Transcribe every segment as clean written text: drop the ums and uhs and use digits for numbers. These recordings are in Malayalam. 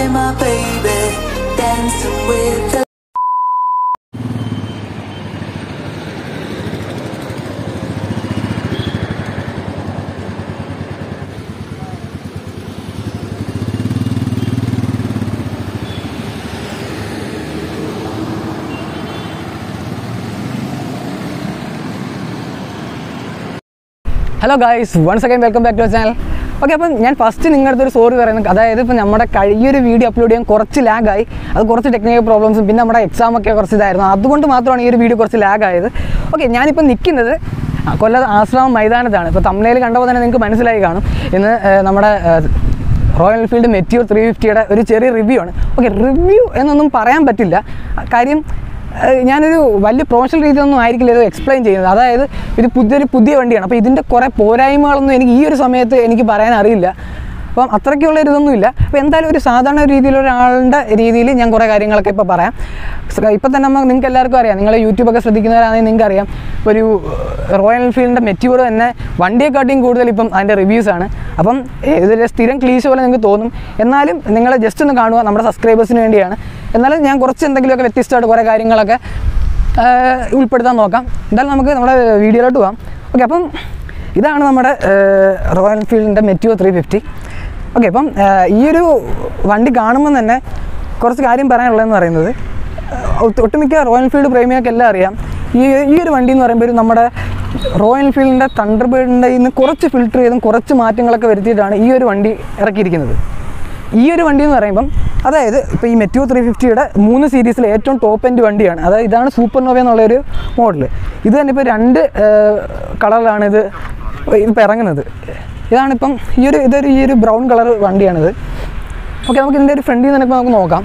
my baby, dancing with the Hello guys, once again welcome back to our channel. Okay, അപ്പോൾ ഞാൻ ഫസ്റ്റ് നിങ്ങളുടെ അടുത്തൊരു സോറി പറയുന്നത്, അതായത് ഇപ്പോൾ നമ്മുടെ കഴിഞ്ഞൊരു വീഡിയോ അപ്ലോഡ് ചെയ്യാൻ കുറച്ച് ലാഗായി. അത് കുറച്ച് ടെക്നിക്കൽ പ്രോബ്ലംസും പിന്നെ നമ്മുടെ എക്സാമൊക്കെ കുറച്ച് ഇതായിരുന്നു. അതുകൊണ്ട് മാത്രമാണ് ഈ ഒരു വീഡിയോ കുറച്ച് ലാഗായത്. ഓക്കെ, ഞാനിപ്പോൾ നിൽക്കുന്നത് കൊല്ലം ആശ്രമം മൈതാനത്താണ്. ഇപ്പോൾ തംബ്നെയിൽ കണ്ടപ്പോൾ തന്നെ നിങ്ങൾക്ക് മനസ്സിലായി കാണും. ഇന്ന് നമ്മുടെ റോയൽ എൻഫീൽഡ് മെറ്റിയോർ 350യുടെ ഒരു ചെറിയ റിവ്യൂ ആണ്. ഓക്കെ, റിവ്യൂ എന്നൊന്നും പറയാൻ പറ്റില്ല. കാര്യം ഞാനൊരു വലിയ പ്രൊഫഷണൽ രീതിയിലൊന്നും ആയിരിക്കില്ല ഇത് എക്സ്പ്ലെയിൻ ചെയ്യുന്നത്. അതായത് ഇത് പുതിയ വണ്ടിയാണ്. അപ്പോൾ ഇതിൻ്റെ കുറേ പോരായ്മകളൊന്നും എനിക്ക് ഈ ഒരു സമയത്ത് എനിക്ക് പറയാൻ അറിയില്ല. അപ്പം അത്രയ്ക്കുള്ള ഇതൊന്നുമില്ല. അപ്പോൾ എന്തായാലും ഒരു സാധാരണ രീതിയിലൊരാളുടെ രീതിയിൽ ഞാൻ കുറേ കാര്യങ്ങളൊക്കെ ഇപ്പോൾ പറയാം. ഇപ്പം തന്നെ നിങ്ങൾക്ക് എല്ലാവർക്കും അറിയാം, നിങ്ങൾ യൂട്യൂബൊക്കെ ശ്രദ്ധിക്കുന്നവരാണെങ്കിൽ നിങ്ങൾക്ക് അറിയാം, ഒരു റോയൽ എൻഫീൽഡിൻ്റെ മെറ്റിയോർ തന്നെ വണ്ടിയെക്കാട്ടിയും കൂടുതൽ ഇപ്പം അതിൻ്റെ റിവ്യൂസാണ്. അപ്പം ഇതിൽ സ്ഥിരം ക്ലീശ പോലെ നിങ്ങൾക്ക് തോന്നും. എന്നാലും നിങ്ങൾ ജസ്റ്റ് ഒന്ന് കാണുക, നമ്മുടെ സബ്സ്ക്രൈബേഴ്സിന് വേണ്ടിയാണ്. എന്നാലും ഞാൻ കുറച്ച് എന്തെങ്കിലുമൊക്കെ വ്യത്യസ്തമായിട്ട് കുറേ കാര്യങ്ങളൊക്കെ ഉൾപ്പെടുത്താൻ നോക്കാം. എന്തായാലും നമുക്ക് നമ്മുടെ വീഡിയോയിലോട്ട് പോകാം. ഓക്കെ, അപ്പം ഇതാണ് നമ്മുടെ റോയൽ എൻഫീൽഡിൻ്റെ മെറ്റിയോർ 350. ഓക്കെ, അപ്പം ഈ ഒരു വണ്ടി കാണുമ്പോൾ തന്നെ കുറച്ച് കാര്യം പറയാനുള്ളതെന്ന് പറയുന്നത്, ഒട്ടുമിക്ക റോയൽ എൻഫീൽഡ് പ്രേമികൾക്കെല്ലാം അറിയാം, ഈ ഒരു വണ്ടി എന്ന് പറയുമ്പോൾ നമ്മുടെ റോയൽ എൻഫീൽഡിൻ്റെ തണ്ടർബേർഡിൻ്റെ ഇന്ന് കുറച്ച് ഫിൽറ്റർ ചെയ്തും കുറച്ച് മാറ്റങ്ങളൊക്കെ വരുത്തിയിട്ടാണ് ഈ ഒരു വണ്ടി ഇറക്കിയിരിക്കുന്നത്. ഈ ഒരു വണ്ടി എന്ന് പറയുമ്പം, അതായത് ഇപ്പോൾ ഈ മെറ്റിയോർ 350യുടെ 3 സീരീസിലെ ഏറ്റവും ടോപ്പ് എൻഡ് വണ്ടിയാണ്. അതായത് ഇതാണ് സൂപ്പർ നോവ എന്നുള്ളൊരു മോഡൽ. ഇത് തന്നെ ഇപ്പോൾ 2 കളറിലാണ് ഇതിപ്പോൾ ഇറങ്ങുന്നത്. ഇതാണിപ്പം ഈ ഒരു ബ്രൗൺ കളർ വണ്ടിയാണിത്. ഓക്കെ, നമുക്ക് ഇതിൻ്റെ ഒരു ഫ്രണ്ടിൽ നിന്ന് നമുക്ക് നോക്കാം.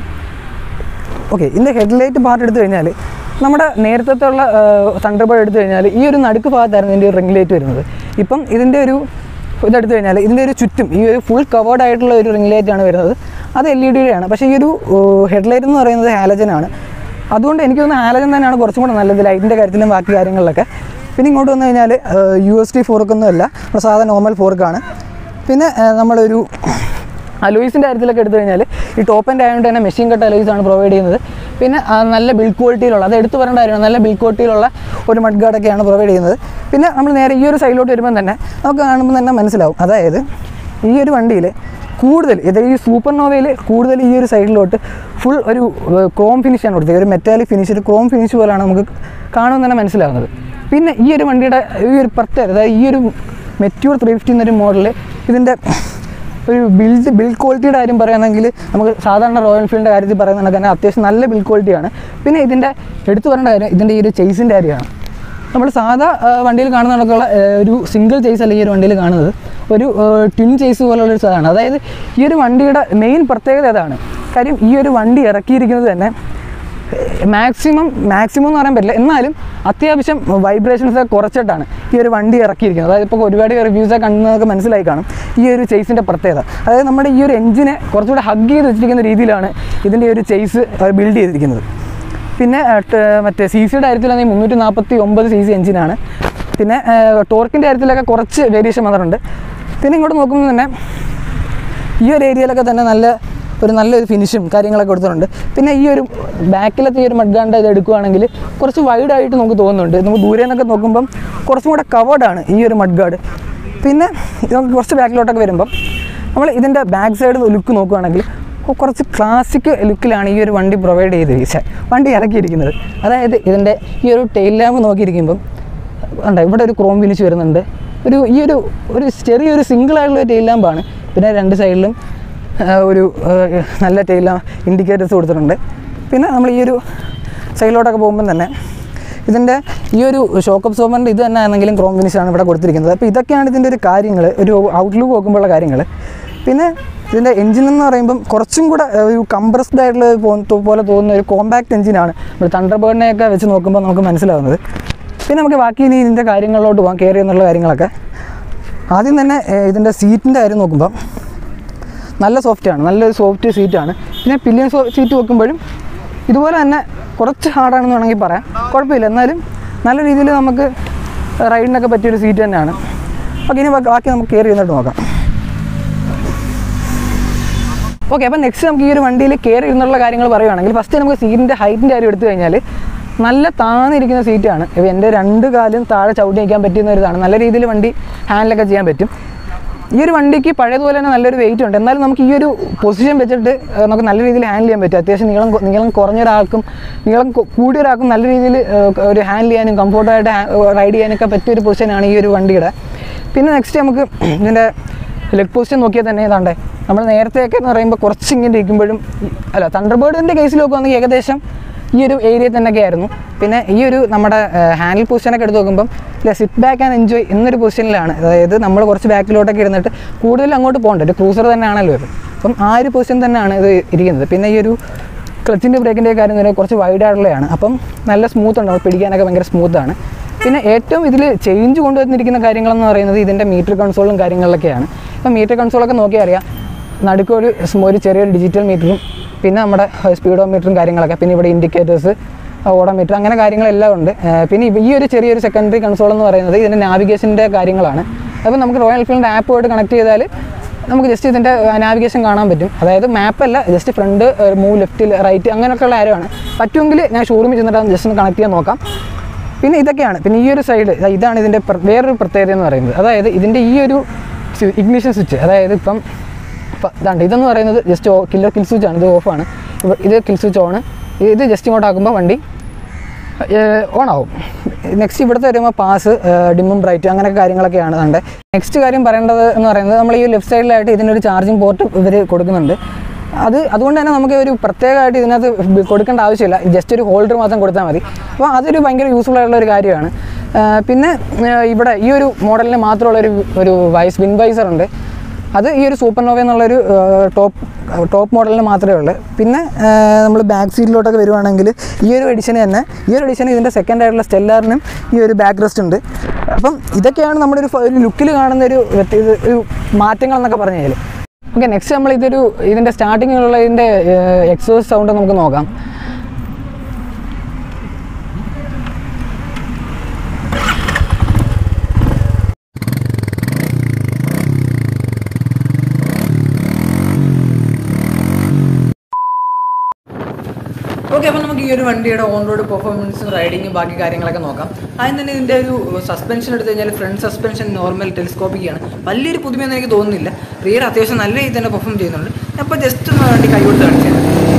ഓക്കെ, ഇതിൻ്റെ ഹെഡ്ലൈറ്റ് പാർട്ട് എടുത്തു കഴിഞ്ഞാൽ നമ്മുടെ നേരത്തെ ഉള്ള തണ്ടർബേർഡ് എടുത്തു കഴിഞ്ഞാൽ ഈ ഒരു നടുക്ക് ഭാഗത്തായിരുന്നു ഇതിൻ്റെ ഒരു റിംഗ് ലൈറ്റ് വരുന്നത്. ഇപ്പം ഇതിൻ്റെ ഒരു ഇതെടുത്തു കഴിഞ്ഞാൽ ഇതിൻ്റെ ഒരു ചുറ്റും ഈ ഒരു ഫുൾ കവേർഡ് ആയിട്ടുള്ള ഒരു റിംഗ് ലൈറ്റാണ് വരുന്നത്. അത് LED ആണ്. പക്ഷേ ഈ ഒരു ഹെഡ്ലൈറ്റ് എന്ന് പറയുന്നത് ഹാലജനാണ്. അതുകൊണ്ട് എനിക്ക് തോന്നുന്നു ഹാലജൻ തന്നെയാണ് കുറച്ചും കൂടെ നല്ലത് ലൈറ്റിൻ്റെ കാര്യത്തിലും ബാക്കി കാര്യങ്ങളിലൊക്കെ. പിന്നെ ഇങ്ങോട്ട് വന്നു കഴിഞ്ഞാൽ USD ഫോർക്കൊന്നുമല്ല, നമ്മുടെ സാധാരണ നോർമൽ ഫോർക്കാണ്. പിന്നെ നമ്മളൊരു അലോയ്സിൻ്റെ കാര്യത്തിലൊക്കെ എടുത്തു കഴിഞ്ഞാൽ ഈ ടോപ്പ് എൻഡ് ആയതുകൊണ്ട് തന്നെ മെഷീൻ കട്ട് അലോയ്സാണ് പ്രൊവൈഡ് ചെയ്യുന്നത്. പിന്നെ നല്ല ബിൽഡ് ക്വാളിറ്റിയിലുള്ള, അത് എടുത്ത് പറയേണ്ട കാര്യമാണ്, നല്ല ബിൽഡ് ക്വാളിറ്റിയിലുള്ള ഒരു മഡ് ഗാർഡൊക്കെയാണ് പ്രൊവൈഡ് ചെയ്യുന്നത്. പിന്നെ നമ്മൾ നേരെ ഈ ഒരു സൈഡിലോട്ട് വരുമ്പം തന്നെ നമുക്ക് കാണുമ്പോൾ തന്നെ മനസ്സിലാവും, അതായത് ഈ ഒരു വണ്ടിയിൽ കൂടുതൽ ഈ സൂപ്പർ നോവയിൽ കൂടുതൽ ഈ ഒരു സൈഡിലോട്ട് ഫുൾ ഒരു ക്രോം ഫിനിഷാണ് കൊടുത്തത്. ഒരു മെറ്റാലിക് ഫിനിഷ്, ഒരു ക്രോം ഫിനിഷ് പോലെയാണ് നമുക്ക് കാണുമ്പോൾ തന്നെ മനസ്സിലാവുന്നത്. പിന്നെ ഈ ഒരു വണ്ടിയുടെ ഈ ഒരു പ്രത്യേകത, അതായത് ഈ ഒരു മെറ്റിയോർ 350 എന്നൊരു മോഡൽ, ഇതിൻ്റെ ഒരു ബിൽഡ് ക്വാളിറ്റിയുടെ കാര്യം പറയുകയാണെങ്കിൽ നമുക്ക് സാധാരണ റോയൽ എൻഫീൽഡിൻ്റെ കാര്യത്തിൽ പറയുന്നത് തന്നെ അത്യാവശ്യം നല്ല ബിൽഡ് ക്വാളിറ്റിയാണ്. പിന്നെ ഇതിൻ്റെ എടുത്തു പറയേണ്ട കാര്യം ഇതിൻ്റെ ഈ ഒരു ചേസിൻ്റെ കാര്യമാണ്. നമ്മൾ സാധാ വണ്ടിയിൽ കാണുന്ന കണക്കുള്ള ഒരു സിംഗിൾ ചേസ് അല്ല ഈ ഒരു വണ്ടിയിൽ കാണുന്നത്, ഒരു ട്വിൻ ചേസ് പോലുള്ളൊരു സാധനമാണ്. അതായത് ഈ ഒരു വണ്ടിയുടെ മെയിൻ പ്രത്യേകത അതാണ്. കാര്യം ഈ ഒരു വണ്ടി ഇറക്കിയിരിക്കുന്നത് തന്നെ മാക്സിമം എന്ന് പറയാൻ പറ്റില്ല, എന്നാലും അത്യാവശ്യം വൈബ്രേഷൻസ് കുറച്ചിട്ടാണ് ഈ ഒരു വണ്ടി ഇറക്കിയിരിക്കുന്നത്. അതായത് ഇപ്പോൾ ഒരുപാട് റിവ്യൂസൊക്കെ കണ്ടതൊക്കെ മനസ്സിലായി കാണും ഈ ഒരു ചേസിൻ്റെ പ്രത്യേകത. അതായത് നമ്മുടെ ഈ ഒരു എഞ്ചിനെ കുറച്ചുകൂടെ ഹഗ് ചെയ്ത് വെച്ചിരിക്കുന്ന രീതിയിലാണ് ഇതിൻ്റെ ഒരു ചേസ് ബിൽഡ് ചെയ്തിരിക്കുന്നത്. പിന്നെ മറ്റേ CCയുടെ കാര്യത്തിലാണെങ്കിൽ 349 CC എഞ്ചിനാണ്. പിന്നെ ടോർക്കിൻ്റെ കാര്യത്തിലൊക്കെ കുറച്ച് വേരിയേഷൻ വന്നിട്ടുണ്ട്. പിന്നെ ഇങ്ങോട്ട് നോക്കുമ്പോൾ തന്നെ ഈ ഒരു ഏരിയയിലൊക്കെ തന്നെ നല്ലൊരു ഫിനിഷും കാര്യങ്ങളൊക്കെ കൊടുത്തിട്ടുണ്ട്. പിന്നെ ഈ ഒരു ബാക്കിലത്തെ ഈ ഒരു മഡ്ഗാർഡ് ഇത് എടുക്കുകയാണെങ്കിൽ കുറച്ച് വൈഡായിട്ട് നമുക്ക് തോന്നുന്നുണ്ട്. നമുക്ക് ദൂരെ നിന്നൊക്കെ നോക്കുമ്പം കുറച്ചും കൂടെ കവേർഡാണ് ഈ ഒരു മഡ്ഗാർഡ്. പിന്നെ നമുക്ക് കുറച്ച് ബാക്കിലോട്ടൊക്കെ വരുമ്പം നമ്മൾ ഇതിൻ്റെ ബാക്ക് സൈഡ് ലുക്ക് നോക്കുകയാണെങ്കിൽ കുറച്ച് ക്ലാസിക് ലുക്കിലാണ് ഈ ഒരു വണ്ടി പ്രൊവൈഡ് വണ്ടി ഇറക്കിയിരിക്കുന്നത്. അതായത് ഇതിൻ്റെ ഈ ഒരു ടെയിൽ ലാമ്പ് നോക്കിയിരിക്കുമ്പം ഇവിടെ ഒരു ക്രോം ഫിനിഷ് വരുന്നുണ്ട്. ഒരു ചെറിയൊരു സിംഗിളായിട്ടുള്ള ടെയിൽ ലാമ്പാണ്. പിന്നെ 2 സൈഡിലും ഒരു നല്ല ടെയിൽ ഇൻഡിക്കേറ്റേഴ്സ് കൊടുത്തിട്ടുണ്ട്. പിന്നെ നമ്മൾ ഈ ഒരു സൈഡിലോട്ടൊക്കെ പോകുമ്പം തന്നെ ഇതിൻ്റെ ഈ ഒരു ഷോക്ക് അബ്സോർബറിൻ്റെ ഇത് തന്നെ ആണെങ്കിലും ക്രോം ഫിനിഷാണ് ഇവിടെ കൊടുത്തിരിക്കുന്നത്. അപ്പോൾ ഇതൊക്കെയാണ് ഇതിൻ്റെ ഒരു കാര്യങ്ങൾ, ഒരു ഔട്ട്ലുക്ക് നോക്കുമ്പോഴുള്ള കാര്യങ്ങൾ. പിന്നെ ഇതിൻ്റെ എഞ്ചിൻ എന്ന് പറയുമ്പം കുറച്ചും കൂടെ ഒരു കംപ്രസ്ഡ് ആയിട്ടുള്ള പോലെ തോന്നുന്ന ഒരു കോമ്പാക്ട് എഞ്ചിനാണ് നമ്മൾ തണ്ടർബേർഡിനെയൊക്കെ വെച്ച് നോക്കുമ്പോൾ നമുക്ക് മനസ്സിലാവുന്നത്. പിന്നെ നമുക്ക് ബാക്കി ഇനി ഇതിൻ്റെ കാര്യങ്ങളിലോട്ട് പോകാം, കെയർ ചെയ്യുന്നുള്ള കാര്യങ്ങളൊക്കെ. ആദ്യം തന്നെ ഇതിൻ്റെ സീറ്റിൻ്റെ കാര്യം നോക്കുമ്പം നല്ല സോഫ്റ്റാണ്, നല്ലൊരു സോഫ്റ്റ് സീറ്റാണ്. പിന്നെ പില്ലിയൻ സീറ്റ് വെക്കുമ്പോഴും ഇതുപോലെ തന്നെ കുറച്ച് ഹാർഡാണെന്ന് വേണമെങ്കിൽ പറയാം, കുഴപ്പമില്ല. എന്നാലും നല്ല രീതിയിൽ നമുക്ക് റൈഡിനൊക്കെ പറ്റിയൊരു സീറ്റ് തന്നെയാണ്. അപ്പോൾ ഇനി ബാക്കി നമുക്ക് കെയർ ചെയ്യുന്നിട്ട് നോക്കാം. ഓക്കെ, അപ്പോൾ നെക്സ്റ്റ് നമുക്ക് ഈ ഒരു വണ്ടിയിൽ കയറി ഇരുന്നുള്ള കാര്യങ്ങൾ പറയുകയാണെങ്കിൽ ഫസ്റ്റ് നമുക്ക് സീറ്റിൻ്റെ ഹൈറ്റിൻ്റെ കാര്യം എടുത്തു കഴിഞ്ഞാൽ നല്ല താന്നിരിക്കുന്ന സീറ്റാണ്. ഇപ്പോൾ എൻ്റെ 2 കാലും താഴെ ചവിട്ടി നിൽക്കാൻ പറ്റുന്ന ഒരു ഇതാണ്. നല്ല രീതിയിൽ വണ്ടി ഹാൻഡിലൊക്കെ ചെയ്യാൻ പറ്റും. ഈ ഒരു വണ്ടിക്ക് പഴയതുപോലെ തന്നെ നല്ലൊരു വെയിറ്റ് ഉണ്ട്. എന്നാലും നമുക്ക് ഈ ഒരു പൊസിഷൻ വെച്ചിട്ട് നമുക്ക് നല്ല രീതിയിൽ ഹാൻഡിൽ ചെയ്യാൻ പറ്റും. അത്യാവശ്യം നീളം കുറഞ്ഞ ഒരാൾക്കും നീളം കൂടിയ ഒരാൾക്കും നല്ല രീതിയിൽ ഒരു ഹാൻഡിൽ ചെയ്യാനും കംഫോർട്ടായിട്ട് റൈഡ് ചെയ്യാനൊക്കെ പറ്റിയൊരു പൊസിഷനാണ് ഈ ഒരു വണ്ടിയുടെ. പിന്നെ നെക്സ്റ്റ് നമുക്ക് ഇതിൻ്റെ ലെഗ് പൊസിഷൻ നോക്കിയാൽ തന്നെ ഏതാണ്ടേ നമ്മൾ നേരത്തെയൊക്കെ എന്ന് പറയുമ്പോൾ കുറച്ച് ഇങ്ങനെ ഇരിക്കുമ്പോഴും അല്ല തണ്ടർബേർഡിൻ്റെ കേസിൽ നോക്കുകയാണെങ്കിൽ ഏകദേശം ഈ ഒരു ഏരിയയിൽ തന്നെയൊക്കെ ആയിരുന്നു. പിന്നെ ഈ ഒരു നമ്മുടെ ഹാൻഡിൽ പൊസിഷനൊക്കെ എടുത്ത് നോക്കുമ്പം സിറ്റ് ബാക്ക് ആൻഡ് എൻജോയ് എന്നൊരു പൊസിഷനിലാണ്. അതായത് നമ്മൾ കുറച്ച് ബാക്കിലോട്ടൊക്കെ ഇരുന്നിട്ട് കൂടുതൽ അങ്ങോട്ട് പോകണ്ട, ഒരു ക്രൂസർ തന്നെയാണല്ലോ ഇത്. അപ്പം ആ ഒരു പൊസിഷൻ തന്നെയാണ് ഇത് ഇരിക്കുന്നത്. പിന്നെ ഈ ഒരു ക്ലച്ചിൻ്റെ ബ്രേക്കിൻ്റെ കാര്യം തന്നെ കുറച്ച് വൈഡായിട്ടുള്ളതാണ്. അപ്പം നല്ല സ്മൂത്ത് ഉണ്ട്, പിടിക്കാനൊക്കെ ഭയങ്കര സ്മൂത്താണ്. പിന്നെ ഏറ്റവും ഇതിൽ ചേഞ്ച് കൊണ്ടുവന്നിരിക്കുന്ന കാര്യങ്ങളെന്ന് പറയുന്നത് ഇതിൻ്റെ മീറ്റർ കൺസോളും കാര്യങ്ങളിലൊക്കെയാണ്. ഇപ്പം മീറ്റർ കൺസോളൊക്കെ നോക്കിയാൽ അറിയാം, നടുക്കൊരു ചെറിയൊരു ഡിജിറ്റൽ മീറ്ററും പിന്നെ നമ്മുടെ സ്പീഡോമീറ്ററും കാര്യങ്ങളൊക്കെ, പിന്നെ ഇവിടെ ഇൻഡിക്കേറ്റേഴ്സ്, ഓഡോമീറ്റർ, അങ്ങനെ കാര്യങ്ങളെല്ലാം ഉണ്ട്. പിന്നെ ഈ ഒരു ചെറിയൊരു സെക്കൻഡറി കൺസോൾ എന്ന് പറയുന്നത് ഇതിൻ്റെ നാവിഗേഷൻ്റെ കാര്യങ്ങളാണ്. അപ്പോൾ നമുക്ക് റോയൽ എൻഫീൽഡിൻ്റെ ആപ്പുമായിട്ട് കണക്ട് ചെയ്താൽ നമുക്ക് ജസ്റ്റ് ഇതിൻ്റെ നാവിഗേഷൻ കാണാൻ പറ്റും. അതായത് മാപ്പല്ല, just front move, left, right അങ്ങനെയൊക്കെയുള്ള കാര്യമാണ്. പറ്റുമെങ്കിൽ ഞാൻ ഷോറൂമിൽ ചെന്നിട്ട് ജസ്റ്റ് ഒന്ന് കണക്ട് ചെയ്യാൻ നോക്കാം. പിന്നെ ഇതൊക്കെയാണ്. പിന്നെ ഈ ഒരു സൈഡ് ഇതാണ് ഇതിൻ്റെ വേറൊരു പ്രത്യേകത എന്ന് പറയുന്നത്. അതായത് ഇതിൻ്റെ ഈ ഒരു ഇഗ്നിഷൻ സ്വിച്ച്, അതായത് ഇപ്പം ഇതാണ്ട് ഇതെന്ന് പറയുന്നത് ജസ്റ്റ് കിൽ സ്വിച്ചാണ്. ഇത് ഓഫാണ്, ഇത് കിൽ സ്വിച്ച് ഓൺ. ഇത് ജസ്റ്റ് ഇങ്ങോട്ടാക്കുമ്പോൾ വണ്ടി ഓൺ ആവും. നെക്സ്റ്റ് ഇവിടുത്തെ വരുമ്പോൾ പാസ്, ഡിമ്മും ബ്രൈറ്റ് അങ്ങനെയൊക്കെ കാര്യങ്ങളൊക്കെയാണ് ഉണ്ട്. നെക്സ്റ്റ് കാര്യം പറയേണ്ടത് എന്ന് പറയുന്നത് നമ്മൾ ഈ ലെഫ്റ്റ് സൈഡിലായിട്ട് ഇതിനൊരു ചാർജിങ് പോർട്ട് ഇവർ കൊടുക്കുന്നുണ്ട്. അതുകൊണ്ട് തന്നെ നമുക്ക് ഒരു പ്രത്യേകമായിട്ട് ഇതിനകത്ത് കൊടുക്കേണ്ട ആവശ്യമില്ല, ജസ്റ്റ് ഒരു ഹോൾഡർ മാത്രം കൊടുത്താൽ മതി. അപ്പോൾ അതൊരു ഭയങ്കര യൂസ്ഫുൾ ആയിട്ടുള്ള ഒരു കാര്യമാണ്. പിന്നെ ഇവിടെ ഈ ഒരു മോഡലിന് മാത്രമുള്ളൊരു വിൻ വൈസർ ഉണ്ട്. അത് ഈ ഒരു സൂപ്പർനോവ എന്നുള്ളൊരു ടോപ്പ് മോഡലിന് മാത്രമേ ഉള്ളൂ. പിന്നെ നമ്മൾ ബാക്ക് സീറ്റിലോട്ടൊക്കെ വരുവാണെങ്കിൽ ഈ ഒരു എഡിഷന് ഇതിൻ്റെ സെക്കൻഡ് ആയിട്ടുള്ള സ്റ്റെല്ലാറിനും ഈ ഒരു ബാക്ക് റെസ്റ്റ് ഉണ്ട്. അപ്പം ഇതൊക്കെയാണ് നമ്മുടെ ഒരു ലുക്കിൽ കാണുന്ന ഒരു മാറ്റങ്ങൾ എന്നൊക്കെ പറഞ്ഞു കഴിഞ്ഞാൽ. ഓക്കെ, നെക്സ്റ്റ് നമ്മൾ ഇതിൻ്റെ സ്റ്റാർട്ടിങ്ങിലുള്ള ഇതിൻ്റെ എക്സോസ്റ്റ് സൗണ്ട് നമുക്ക് നോക്കാം. ഓക്കെ, അപ്പോൾ നമുക്ക് ഈ ഒരു വണ്ടിയുടെ ഓൺ റോഡ് പെർഫോമൻസും റൈഡിങ്ങും ബാക്കി കാര്യങ്ങളൊക്കെ നോക്കാം. ആദ്യം തന്നെ ഇതിൻ്റെ ഒരു സസ്പെൻഷൻ എടുത്തു കഴിഞ്ഞാൽ ഫ്രണ്ട് സസ്പെൻഷൻ നോർമൽ ടെലിസ്കോപ്പിക്കാണ്. വലിയൊരു പുതുമയൊന്നും എനിക്ക് തോന്നുന്നില്ല. റിയർ അത്യാവശ്യം നല്ല രീതിയിൽ തന്നെ പെർഫോം ചെയ്യുന്നുണ്ട്. അപ്പോൾ ജസ്റ്റ് ഒന്ന് വണ്ടി കൈ കൊടുത്ത് കാണിച്ചത്.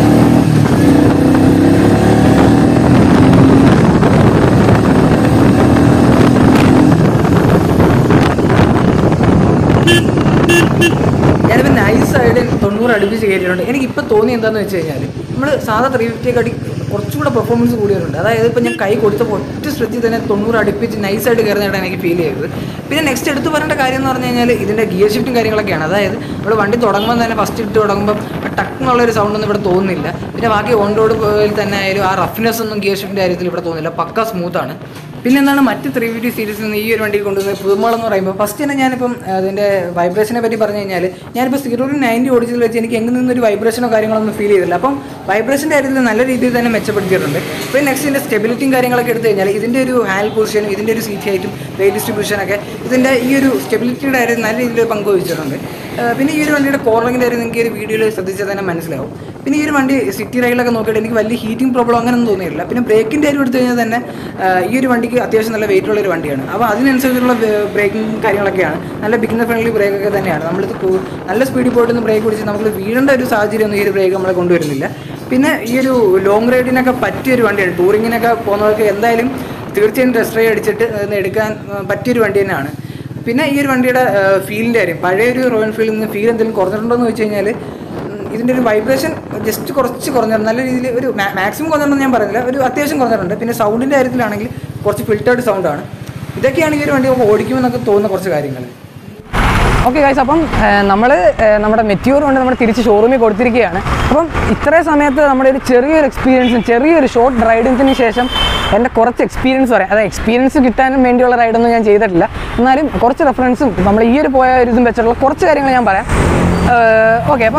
ഞാനിപ്പോൾ നൈസായിട്ട് 90 അടുപ്പിച്ച് കയറ്റിയിട്ടുണ്ട്. എനിക്കിപ്പോൾ തോന്നി എന്താണെന്ന് വെച്ച് കഴിഞ്ഞാൽ നമ്മൾ സാധാ 350 കുറച്ചുകൂടെ പെർഫോമൻസ് കൂടിയവരുണ്ട്. അതായത് ഇപ്പോൾ ഞാൻ കൈ കൊടുത്തപ്പോൾ ഒറ്റ സ്ട്രെച്ചിൽ തന്നെ 90 അടുപ്പിച്ച് നൈസായിട്ട് കയറുന്നതായിട്ടാണ് എനിക്ക് ഫീൽ ചെയ്തത്. പിന്നെ നെക്സ്റ്റ് എടുത്ത് പറയേണ്ട കാര്യം എന്ന് പറഞ്ഞു കഴിഞ്ഞാൽ ഇതിൻ്റെ ഗിയർ ഷിഫ്റ്റും കാര്യങ്ങളൊക്കെയാണ്. അതായത് നമ്മൾ വണ്ടി തുടങ്ങുമ്പോൾ തന്നെ ഫസ്റ്റ് ഇട്ട് തുടങ്ങുമ്പോൾ ടക്കുന്നുള്ളൊരു സൗണ്ടൊന്നും ഇവിടെ തോന്നുന്നില്ല. പിന്നെ ബാക്കി ഓൺ റോഡ് പോയിൽ തന്നെ ആയാലും ആ റഫ്നെസ് ഒന്നും ഗിയർ ഷിഫ്റ്റിൻ്റെ കാര്യത്തിൽ ഇവിടെ തോന്നുന്നില്ല, പക്ക സ്മൂത്താണ്. പിന്നെ എന്താണ് മറ്റ് 350 സീരീസിൽ നിന്ന് ഈ ഒരു വണ്ടി കൊണ്ടുവന്നത് പുതുമകളെന്ന് പറയുമ്പോൾ ഫസ്റ്റ് തന്നെ ഞാനിപ്പം അതിൻ്റെ വൈബ്രേഷനെ പറ്റി പറഞ്ഞു കഴിഞ്ഞാൽ ഞാനിപ്പോൾ 0-90 ഓടിച്ചതിൽ വെച്ച് എനിക്ക് എങ്ങനെ നിന്നൊരു വൈബ്രേഷനോ കാര്യങ്ങളൊന്നും ഫീൽ ചെയ്തില്ല. അപ്പം വൈബ്രേഷൻ്റെ കാര്യത്തിൽ നല്ല രീതിയിൽ തന്നെ മെച്ചപ്പെടുത്തിയിട്ടുണ്ട്. പിന്നെ നെക്സ്റ്റ് ഇതിൻ്റെ സ്റ്റെബിലിറ്റിയും കാര്യങ്ങളൊക്കെ എടുത്തു കഴിഞ്ഞാൽ ഇതിൻ്റെ ഒരു ഹാൻഡ് പൊസിഷനും ഇതിൻ്റെ ഒരു സീറ്റ് ഹൈറ്റും വെയിറ്റ് ഡിസ്ട്രിബ്യൂഷനൊക്കെ ഇതിൻ്റെ ഈ ഒരു സ്റ്റെബിലിറ്റിയുടെ കാര്യം നല്ല രീതിയിൽ പങ്കുവച്ചിട്ടുണ്ട്. പിന്നെ ഈ ഒരു വണ്ടിയുടെ കോർണറിങ്ങിൻ്റെ കാര്യം നിങ്ങൾക്ക് ഈ ഒരു വീഡിയോയിൽ ശ്രദ്ധിച്ചാൽ തന്നെ മനസ്സിലാവും. പിന്നെ ഈ ഒരു വണ്ടി സിറ്റി റൈഡിലൊക്കെ നോക്കിയിട്ട് എനിക്ക് വലിയ ഹീറ്റിംഗ് പ്രോബ്ലം അങ്ങനെയൊന്നും തോന്നിയില്ല. പിന്നെ ബ്രേക്കിൻ്റെ കാര്യം എടുത്തു കഴിഞ്ഞാൽ തന്നെ ഈ ഒരു വണ്ടിക്ക് അത്യാവശ്യം നല്ല വെയിറ്റുള്ള ഒരു വണ്ടിയാണ്. അപ്പോൾ അതിനനുസരിച്ചുള്ള ബ്രേക്കിംഗ് കാര്യങ്ങളൊക്കെയാണ്. നല്ല ബിഗിനർ ഫ്രണ്ട്ലി ബ്രേക്കൊക്കെ തന്നെയാണ്. നമ്മളിത് നല്ല സ്പീഡിൽ പോയിട്ടൊന്ന് ബ്രേക്ക് പിടിച്ച് നമുക്ക് വീഴേണ്ട ഒരു സാഹചര്യമൊന്നും ഈ ഒരു ബ്രേക്ക് നമ്മളെ കൊണ്ടുവരുന്നില്ല. പിന്നെ ഈ ഒരു ലോങ് റൈഡിനൊക്കെ പറ്റിയൊരു വണ്ടിയാണ്. ടൂറിങ്ങിനൊക്കെ പോകുന്നവർക്ക് എന്തായാലും തീർച്ചയായും ടെസ്റ്റ് റൈഡ് അടിച്ചിട്ട് എടുക്കാൻ പറ്റിയൊരു വണ്ടി തന്നെയാണ്. പിന്നെ ഈ ഒരു വണ്ടിയുടെ ഫീലിൻ്റെ കാര്യം, പഴയൊരു റോയൽ എൻഫീൽഡിൽ നിന്ന് ഫീൽ എന്തെങ്കിലും കുറഞ്ഞിട്ടുണ്ടോ എന്ന് വെച്ച് കഴിഞ്ഞാൽ ഇതിൻ്റെ ഒരു വൈബ്രേഷൻ ജസ്റ്റ് കുറച്ച് കുറഞ്ഞിട്ടുണ്ട്. നല്ല രീതിയിൽ ഒരു മാക്സിമം കുറഞ്ഞിട്ടുണ്ടെന്ന് ഞാൻ പറയുന്നില്ല, ഒരു അത്യാവശ്യം കുറഞ്ഞിട്ടുണ്ട്. പിന്നെ സൗണ്ടിൻ്റെ കാര്യത്തിലാണെങ്കിൽ കുറച്ച് ഫിൽറ്റേർഡ് സൗണ്ടാണ്. ഇതൊക്കെയാണ് ഈ ഒരു വണ്ടി ഓടിക്കുമെന്നൊക്കെ തോന്നുന്ന കുറച്ച് കാര്യങ്ങൾ. ഓക്കെ ഗൈസ്, അപ്പം നമ്മൾ നമ്മുടെ മെറ്റിയോർ കൊണ്ട് നമ്മൾ തിരിച്ച് ഷോറൂമിൽ കൊടുത്തിരിക്കുകയാണ്. അപ്പം ഇത്രയും സമയത്ത് നമ്മുടെ ഒരു ചെറിയൊരു എക്സ്പീരിയൻസും ചെറിയൊരു ഷോർട്ട് റൈഡിങ്ങിന് ശേഷം എൻ്റെ കുറച്ച് എക്സ്പീരിയൻസ് പറയാം. അതായത് എക്സ്പീരിയൻസ് കിട്ടാനും വേണ്ടിയുള്ള റൈഡൊന്നും ഞാൻ ചെയ്തിട്ടില്ല, എന്നാലും കുറച്ച് റെഫറൻസും നമ്മൾ ഈ ഒരു പോയ ഒരു ഇതും വെച്ചിട്ടുള്ള കുറച്ച് കാര്യങ്ങൾ ഞാൻ പറയാം. ഓക്കെ, അപ്പം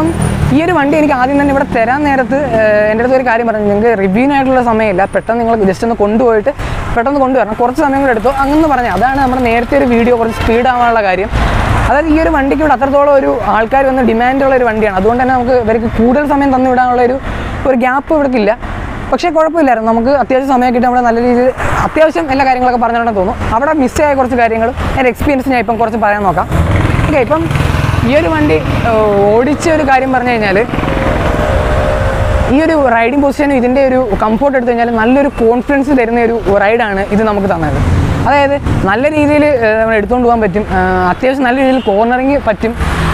ഈ ഒരു വണ്ടി എനിക്ക് ആദ്യം തന്നെ ഇവിടെ തരാൻ നേരത്ത് എൻ്റെ അടുത്ത് ഒരു കാര്യം പറഞ്ഞു, നിങ്ങൾക്ക് റിവ്യൂവിനായിട്ടുള്ള സമയമില്ല, പെട്ടെന്ന് നിങ്ങൾ ജസ്റ്റ് ഒന്ന് കൊണ്ടുപോയിട്ട് പെട്ടെന്ന് കൊണ്ടുവരണം, കുറച്ച് സമയം കൂടെ എടുത്തു അങ്ങനെ പറഞ്ഞു. അതാണ് നമ്മുടെ നേരത്തെ ഒരു വീഡിയോ കുറച്ച് സ്പീഡ് ആവാനുള്ള കാര്യം. അതായത് ഈ ഒരു വണ്ടിക്ക് ഇവിടെ അത്രത്തോളം ഒരു ആൾക്കാർ വന്ന് ഡിമാൻഡുള്ള ഒരു വണ്ടിയാണ്. അതുകൊണ്ട് തന്നെ നമുക്ക് ഇവർക്ക് കൂടുതൽ സമയം തന്നു വിടാനുള്ള ഒരു ഗ്യാപ്പ് ഇവർക്കില്ല. പക്ഷേ കുഴപ്പമില്ലായിരുന്നു, നമുക്ക് അത്യാവശ്യം സമയം കിട്ടി നമ്മൾ നല്ല രീതിയിൽ അത്യാവശ്യം എല്ലാ കാര്യങ്ങളൊക്കെ പറഞ്ഞുകൊണ്ടെന്ന് തോന്നുന്നു. അവിടെ മിസ്സായ കുറച്ച് കാര്യങ്ങളും എൻ്റെ എക്സ്പീരിയൻസ് ഞാൻ ഇപ്പം കുറച്ച് പറയാൻ നോക്കാം. ഓക്കെ, ഇപ്പം ഈ ഒരു വണ്ടി ഓടിച്ച ഒരു കാര്യം പറഞ്ഞു കഴിഞ്ഞാൽ, ഈ ഒരു റൈഡിങ് പൊസിഷനും ഇതിൻ്റെ ഒരു കംഫോർട്ട് എടുത്തു കഴിഞ്ഞാൽ നല്ലൊരു കോൺഫിഡൻസ് തരുന്ന ഒരു റൈഡാണ് ഇത് നമുക്ക് തന്നത്. അതായത് നല്ല രീതിയിൽ നമ്മൾ എടുത്തുകൊണ്ട് പോകാൻ പറ്റും, അത്യാവശ്യം നല്ല രീതിയിൽ കോർണറിങ് പറ്റും,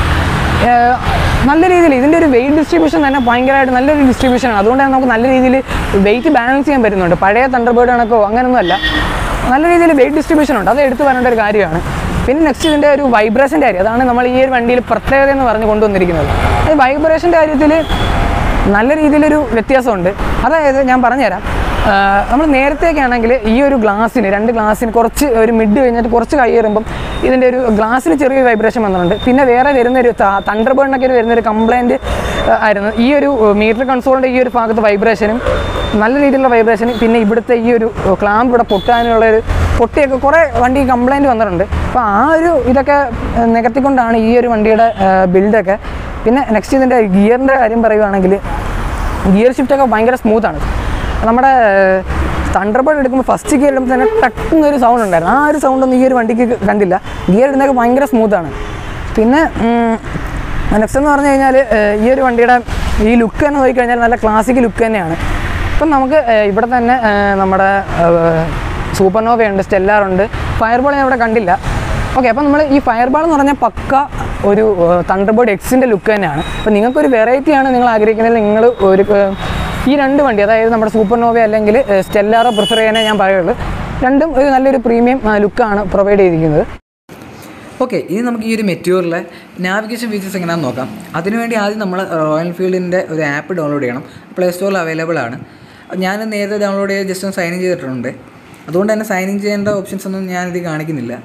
നല്ല രീതിയിൽ ഇതിൻ്റെ ഒരു വെയിറ്റ് ഡിസ്ട്രിബ്യൂഷൻ തന്നെ ഭയങ്കരമായിട്ട് നല്ലൊരു ഡിസ്ട്രിബ്യൂഷനാണ്. അതുകൊണ്ട് തന്നെ നമുക്ക് നല്ല രീതിയിൽ വെയിറ്റ് ബാലൻസ് ചെയ്യാൻ പറ്റുന്നുണ്ട്. പഴയ തണ്ടർബേർഡ് കണക്കോ അങ്ങനെയൊന്നുമല്ല, നല്ല രീതിയിൽ വെയിറ്റ് ഡിസ്ട്രിബ്യൂഷൻ ഉണ്ട്, അത് എടുത്തു പറയേണ്ട ഒരു കാര്യമാണ്. പിന്നെ നെക്സ്റ്റ് ഇതിൻ്റെ ഒരു വൈബ്രേഷൻ്റെ കാര്യം, അതാണ് നമ്മൾ ഈ ഒരു വണ്ടിയിൽ പ്രത്യേകത എന്ന് പറഞ്ഞ് കൊണ്ടുവന്നിരിക്കുന്നത്. അത് വൈബ്രേഷൻ്റെ കാര്യത്തിൽ നല്ല രീതിയിലൊരു വ്യത്യാസമുണ്ട്. അതായത് ഞാൻ പറഞ്ഞുതരാം, നമ്മൾ നേരത്തെയൊക്കെ ആണെങ്കിൽ ഈ ഒരു ഗ്ലാസ്സിന് 2 ഗ്ലാസ്സിന് കുറച്ച് ഒരു മിഡ് കഴിഞ്ഞിട്ട് കുറച്ച് കയ്യേറുമ്പം ഇതിൻ്റെ ഒരു ഗ്ലാസ്സിന് ചെറിയൊരു വൈബ്രേഷൻ വന്നിട്ടുണ്ട്. പിന്നെ വേറെ വരുന്നൊരു തണ്ടർബേർഡിനൊക്കെ വരുന്നൊരു കംപ്ലയിൻറ്റ് ആയിരുന്നു ഈ ഒരു മീറ്റർ കൺസോളിൻ്റെ ഈ ഒരു ഭാഗത്ത് വൈബ്രേഷനും നല്ല രീതിയിലുള്ള വൈബ്രേഷനും, പിന്നെ ഇവിടുത്തെ ഈ ഒരു ക്ലാമ്പ് ഇവിടെ പൊട്ടാനുള്ളൊരു പൊട്ടിയൊക്കെ കുറേ വണ്ടി കംപ്ലയിൻറ്റ് വന്നിട്ടുണ്ട്. അപ്പോൾ ആ ഒരു ഇതൊക്കെ നികത്തിക്കൊണ്ടാണ് ഈ ഒരു വണ്ടിയുടെ ബിൽഡൊക്കെ. പിന്നെ നെക്സ്റ്റ് ഇതിൻ്റെ ഗിയറിൻ്റെ കാര്യം പറയുകയാണെങ്കിൽ, ഗിയർ ഷിഫ്റ്റൊക്കെ ഭയങ്കര സ്മൂത്താണ്. നമ്മുടെ തണ്ടർബേർഡ് എടുക്കുമ്പോൾ ഫസ്റ്റ് ഗിയർ ഇടുമ്പോൾ തന്നെ ടക്കുന്നൊരു സൗണ്ട് ഉണ്ടായിരുന്നു, ആ ഒരു സൗണ്ടൊന്നും ഈ ഒരു വണ്ടിക്ക് കണ്ടില്ല. ഗിയർ ഇടുന്നതൊക്കെ ഭയങ്കര സ്മൂത്താണ്. പിന്നെ നെക്സ്റ്റ് എന്ന് പറഞ്ഞു കഴിഞ്ഞാൽ ഈ ഒരു വണ്ടിയുടെ ഈ ലുക്ക് തന്നെ നോക്കിക്കഴിഞ്ഞാൽ നല്ല ക്ലാസിക് ലുക്ക് തന്നെയാണ്. ഇപ്പം നമുക്ക് ഇവിടെ തന്നെ നമ്മുടെ സൂപ്പർനോവയുണ്ട്, സ്റ്റെല്ലാറുണ്ട്, ഫയർബോൾ ഞാൻ ഇവിടെ കണ്ടില്ല. ഓക്കെ, അപ്പോൾ നമ്മൾ ഈ ഫയർബോൾ എന്ന് പറഞ്ഞാൽ പക്ക ഒരു തണ്ടർബേർഡ് എക്സിൻ്റെ ലുക്ക് തന്നെയാണ്. അപ്പോൾ നിങ്ങൾക്കൊരു വെറൈറ്റിയാണ് നിങ്ങൾ ആഗ്രഹിക്കുന്നത്, നിങ്ങൾ ഒരു ഈ 2 വണ്ടി, അതായത് നമ്മുടെ സൂപ്പർനോവ അല്ലെങ്കിൽ സ്റ്റെല്ലാറോ പ്രിഫർ ചെയ്യാനേ ഞാൻ പറയുള്ളൂ. രണ്ടും ഒരു നല്ലൊരു പ്രീമിയം ലുക്കാണ് പ്രൊവൈഡ് ചെയ്തിരിക്കുന്നത്. ഓക്കെ, ഇനി നമുക്ക് ഈ ഒരു മെറ്റിയോറിലെ നാവിഗേഷൻ ഫീച്ചേഴ്സ് എങ്ങനെയാണെന്ന് നോക്കാം. അതിനുവേണ്ടി ആദ്യം നമ്മൾ റോയൽ എൻഫീൽഡിൻ്റെ ഒരു ആപ്പ് ഡൗൺലോഡ് ചെയ്യണം. പ്ലേ സ്റ്റോറിൽ അവൈലബിൾ ആണ്. ഞാൻ നേരത്തെ ഡൗൺലോഡ് ചെയ്ത് ജസ്റ്റ് ഒന്ന് സൈൻ ഇൻ ചെയ്തിട്ടുണ്ട്. അതുകൊണ്ട് തന്നെ സൈൻ ഇൻ ചെയ്യേണ്ട ഓപ്ഷൻസ് ഒന്നും ഞാനിത് കാണിക്കുന്നില്ല.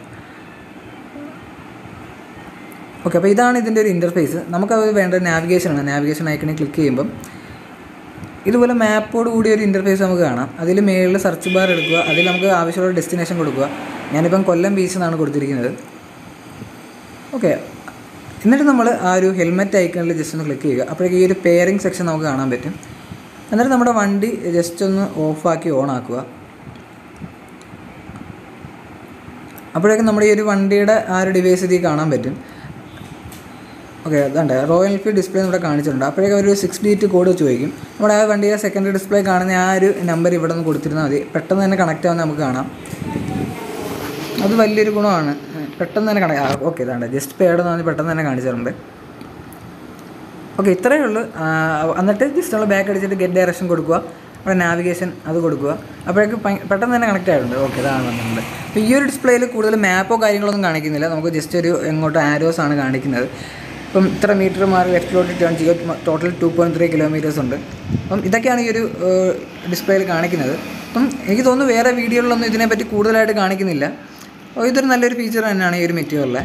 ഓക്കെ, അപ്പോൾ ഇതാണ് ഇതിൻ്റെ ഒരു ഇൻ്റർഫേസ്. നമുക്കത് വേണ്ട നാവിഗേഷനാണ്. നാവിഗേഷൻ ഐക്കണിൽ ക്ലിക്ക് ചെയ്യുമ്പം ഇതുപോലെ മാപ്പോട് കൂടി ഒരു ഇൻ്റർഫേസ് നമുക്ക് കാണാം. അതിൽ മേളിൽ സെർച്ച് ബാർ എടുക്കുക, അതിൽ നമുക്ക് ആവശ്യമുള്ള ഡെസ്റ്റിനേഷൻ കൊടുക്കുക. ഞാനിപ്പം കൊല്ലം ബീച്ച് എന്നാണ് കൊടുത്തിരിക്കുന്നത്. ഓക്കെ, എന്നിട്ട് നമ്മൾ ആ ഒരു ഹെൽമെറ്റ് ഐക്കണിൽ ജസ്റ്റ് ഒന്ന് ക്ലിക്ക് ചെയ്യുക. അപ്പോഴേക്കും ഈ ഒരു പെയറിംഗ് സെക്ഷൻ നമുക്ക് കാണാൻ പറ്റും. എന്നിട്ട് നമ്മുടെ വണ്ടി ജസ്റ്റ് ഒന്ന് ഓഫാക്കി ഓൺ ആക്കുക. അപ്പോഴേക്കും നമ്മുടെ ഈ ഒരു വണ്ടിയുടെ ആ ഒരു ഡിവൈസ് ഇതിൽ കാണാൻ പറ്റും. ഓക്കെ, അതുണ്ട് റോയൽ എൻഫീൽഡ് ഡിസ്പ്ലേ ഇവിടെ കാണിച്ചിട്ടുണ്ട്. അപ്പോഴേക്കും ഒരു 6 ഡിജിറ്റ് കോഡ് ചോദിക്കും. നമ്മുടെ ആ വണ്ടിയുടെ സെക്കൻഡറി ഡിസ്പ്ലേ കാണുന്ന ആ ഒരു നമ്പർ ഇവിടെ നിന്ന് കൊടുത്തിരുന്നാൽ മതി. പെട്ടെന്ന് തന്നെ കണക്റ്റ് ആവുന്ന നമുക്ക് കാണാം. അത് വലിയൊരു ഗുണമാണ്, പെട്ടെന്ന് തന്നെ കണക്ട്. ഓക്കെ, ഇതാണ്ട് ജസ്റ്റ് പേഡ് എന്ന് പറഞ്ഞ് പെട്ടെന്ന് തന്നെ കാണിച്ചിട്ടുണ്ട്. ഓക്കെ, ഇത്രയേ ഉള്ളൂ. എന്നിട്ട് ജസ്റ്റ് നമ്മൾ ബാക്ക് അടിച്ചിട്ട് ഗെറ്റ് ഡയറക്ഷൻ കൊടുക്കുക, അവിടെ നാവിഗേഷൻ അത് കൊടുക്കുക. അപ്പോഴേക്കും പെട്ടെന്ന് തന്നെ കണക്റ്റ് ആയിട്ടുണ്ട്. ഓക്കെ, ഇതാണ് വന്നിട്ടുണ്ട്. അപ്പോൾ ഈ ഒരു ഡിസ്പ്ലേയിൽ കൂടുതൽ മാപ്പോ കാര്യങ്ങളൊന്നും കാണിക്കുന്നില്ല, നമുക്ക് ജസ്റ്റ് ഒരു എങ്ങോട്ടോ ആരോസ് ആണ് കാണിക്കുന്നത്. ഇപ്പം ഇത്ര മീറ്റർ മാറി ലെഫ്റ്റിലോട്ട് ടേൺ ചെയ്യുക, ടോട്ടൽ 2.3 കിലോമീറ്റേഴ്സ് ഉണ്ട്. അപ്പം ഇതൊക്കെയാണ് ഈ ഒരു ഡിസ്പ്ലേയിൽ കാണിക്കുന്നത്. അപ്പം എനിക്ക് തോന്നുന്നു വേറെ വീഡിയോകളിലൊന്നും ഇതിനെപ്പറ്റി കൂടുതലായിട്ട് കാണിക്കുന്നില്ല. ഇതൊരു നല്ലൊരു ഫീച്ചർ തന്നെയാണ് ഈ ഒരു മെറ്റീരിയലിലെ.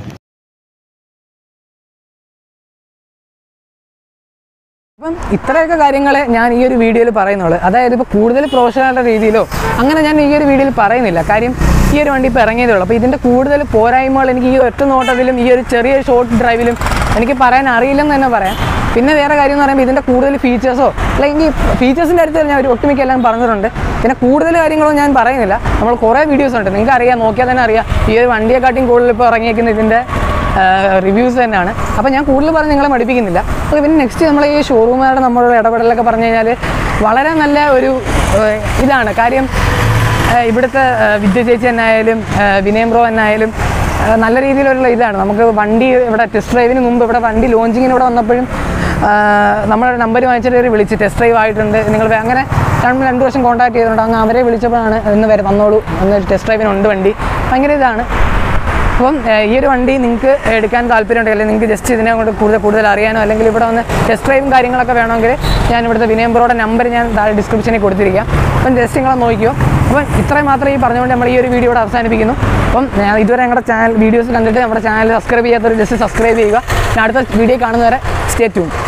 അപ്പം ഇത്രയൊക്കെ കാര്യങ്ങൾ ഞാൻ ഈ ഒരു വീഡിയോയിൽ പറയുന്നുള്ളൂ. അതായത് ഇപ്പോൾ കൂടുതൽ പ്രൊഫഷണൽ രീതിയിലോ അങ്ങനെ ഞാൻ ഈ ഒരു വീഡിയോയിൽ പറയുന്നില്ല. കാര്യം ഈ ഒരു വണ്ടി ഇപ്പോൾ ഇറങ്ങിയതേ ഉള്ളൂ. അപ്പോൾ ഇതിൻ്റെ കൂടുതൽ പോരായ്മകൾ എനിക്ക് ഈ ഒറ്റ നോട്ടത്തിലും ഈ ഒരു ചെറിയ ഷോർട്ട് ഡ്രൈവിലും എനിക്ക് പറയാൻ അറിയില്ലെന്ന് തന്നെ പറയാം. പിന്നെ വേറെ കാര്യം എന്ന് പറയുമ്പോൾ ഇതിൻ്റെ കൂടുതൽ ഫീച്ചേഴ്സോ അല്ലെങ്കിൽ ഫീച്ചേഴ്സിൻ്റെ അടുത്ത് ഞാൻ ഒരു ഒട്ടുമിക്ക എല്ലാം പറഞ്ഞിട്ടുണ്ട്. പിന്നെ കൂടുതൽ കാര്യങ്ങളൊന്നും ഞാൻ പറയുന്നില്ല. നമ്മൾ കുറേ വീഡിയോസ് ഉണ്ട്, നിങ്ങൾക്ക് അറിയാം, നോക്കിയാൽ തന്നെ അറിയാം. ഈ ഒരു വണ്ടിയെക്കാട്ടിയും കൂടുതൽ ഇപ്പോൾ ഇറങ്ങിയേക്കുന്ന ഇതിൻ്റെ റിവ്യൂസ് തന്നെയാണ്. അപ്പോൾ ഞാൻ കൂടുതൽ പറഞ്ഞ് നിങ്ങളെ മടുപ്പിക്കുന്നില്ല. അപ്പോൾ പിന്നെ നെക്സ്റ്റ് നമ്മൾ ഈ ഷോറൂമുകാരുടെ നമ്മളുടെ ഇടപെടലൊക്കെ പറഞ്ഞു കഴിഞ്ഞാൽ വളരെ നല്ല ഒരു ഇതാണ്. കാര്യം ഇവിടുത്തെ വിദ്യ ചേച്ചി എന്നായാലും വിനയം ബ്രോ എന്നായാലും നല്ല രീതിയിലുള്ള ഇതാണ്. നമുക്ക് വണ്ടി ഇവിടെ ടെസ്റ്റ് ഡ്രൈവിന് മുമ്പ് ഇവിടെ വണ്ടി ലോഞ്ചിങ്ങിന് ഇവിടെ വന്നപ്പോഴും നമ്മുടെ നമ്പർ വാങ്ങിച്ചിട്ട് വിളിച്ച് ടെസ്റ്റ് ഡ്രൈവ് ആയിട്ടുണ്ട് നിങ്ങൾ അങ്ങനെ 2 വർഷം കോൺടാക്ട് ചെയ്തിട്ടുണ്ട്. അങ്ങ് അവരെ വിളിച്ചപ്പോഴാണ് ഇന്ന് വരെ വന്നോളൂ, അന്ന് ടെസ്റ്റ് ഡ്രൈവിനുണ്ട് വണ്ടി, ഭയങ്കര ഇതാണ്. അപ്പം ഈ ഒരു വണ്ടി നിങ്ങൾക്ക് എടുക്കാൻ താല്പര്യമുണ്ടെങ്കിൽ അല്ലെങ്കിൽ നിങ്ങൾക്ക് ജസ്റ്റ് ഇതിനെ കൊണ്ട് കൂടുതൽ അറിയാനോ അല്ലെങ്കിൽ ഇവിടെ വന്ന് ടെസ്റ്റ് ഡ്രൈവും കാര്യങ്ങളൊക്കെ വേണമെങ്കിൽ ഞാൻ ഇവിടുത്തെ വിനയം ബ്രോയുടെ നമ്പർ ഞാൻ താഴെ ഡിസ്ക്രിപ്ഷനിൽ കൊടുത്തിരിക്കാം. അപ്പം ജസ്റ്റ് നിങ്ങളെ നോക്കിയോ. അപ്പം ഇത്രയും മാത്രം ഈ പറഞ്ഞുകൊണ്ട് നമ്മൾ ഈ ഒരു വീഡിയോ ഇവിടെ അവസാനിപ്പിക്കുന്നു. അപ്പം ഞാൻ ഇതുവരെ ഞങ്ങളുടെ ചാനൽ വീഡിയോസ് കണ്ടിട്ട് നമ്മുടെ ചാനൽ സബ്സ്ക്രൈബ് ചെയ്യാത്തവർ ജസ്റ്റ് സബ്സ്ക്രൈബ് ചെയ്യുക. ഞാൻ അടുത്ത വീഡിയോ കാണുന്നവരെ സ്റ്റേ ട്യൂൺ.